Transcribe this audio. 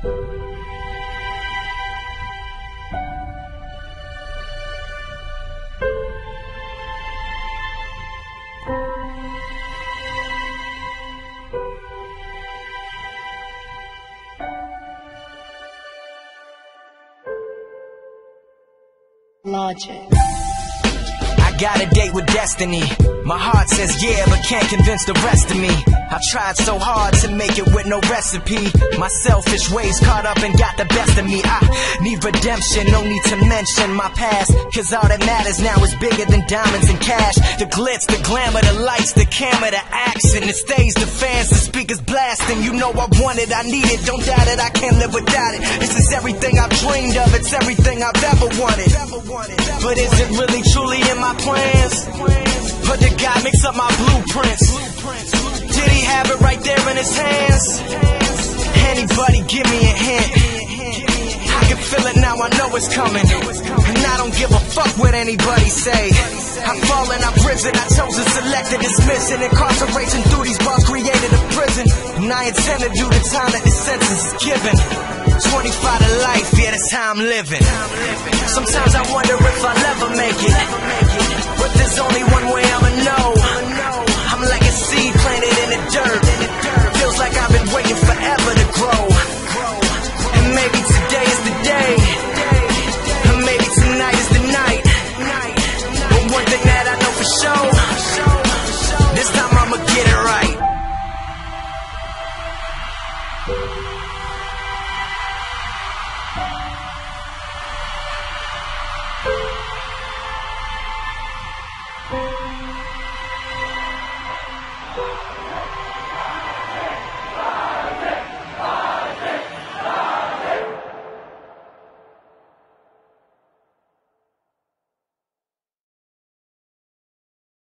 Logic. I got a date with destiny. My heart says yeah, but can't convince the rest of me. I tried so hard to make it with no recipe. My selfish ways caught up and got the best of me. I need redemption, no need to mention my past, cause all that matters now is bigger than diamonds and cash. The glitz, the glamour, the lights, the camera, the action. The stage, the fans, the speakers blasting. You know I want it, I need it, don't doubt it, I can't live without it. This is everything I've dreamed of, it's everything I've ever wanted. But is it really truly in my plans? Or did God mix up my blueprints? Did he have it right there in his hands? Anybody give me a hint? I can feel it now, I know it's coming. And I don't give a fuck what anybody say. I've fallen, I've risen, I chose to select and dismiss it. Incarceration through these bars created a prison, and I intend to do the time that this sentence is given. 25 to life, yeah, that's how I'm living. Sometimes I wonder if I'll ever make it, but there's only one way I'ma know.